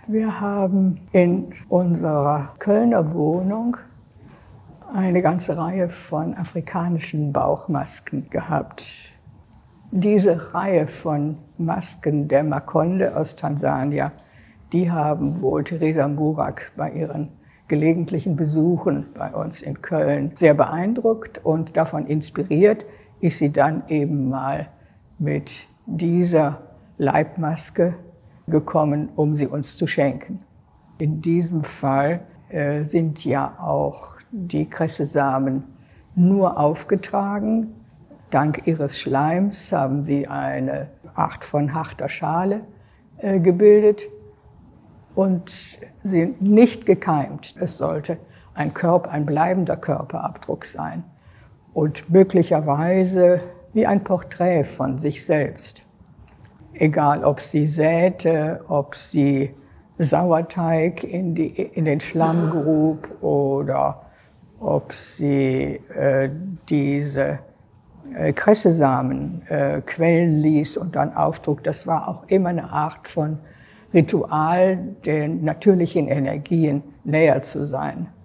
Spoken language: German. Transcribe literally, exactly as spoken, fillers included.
Wir haben in unserer Kölner Wohnung eine ganze Reihe von afrikanischen Bauchmasken gehabt. Diese Reihe von Masken der Makonde aus Tansania, die haben wohl Teresa Murak bei ihren gelegentlichen Besuchen bei uns in Köln sehr beeindruckt, und davon inspiriert ist sie dann eben mal mit dieser Leibmaske gekommen, um sie uns zu schenken. In diesem Fall äh, sind ja auch die Kressesamen nur aufgetragen. Dank ihres Schleims haben sie eine Art von harter Schale äh, gebildet und sind nicht gekeimt. Es sollte ein Körper, ein bleibender Körperabdruck sein und möglicherweise wie ein Porträt von sich selbst. Egal, ob sie säte, ob sie Sauerteig in, die, in den Schlamm grub oder ob sie äh, diese äh, Kressesamen äh, quellen ließ und dann auftrug. Das war auch immer eine Art von Ritual, den natürlichen Energien näher zu sein.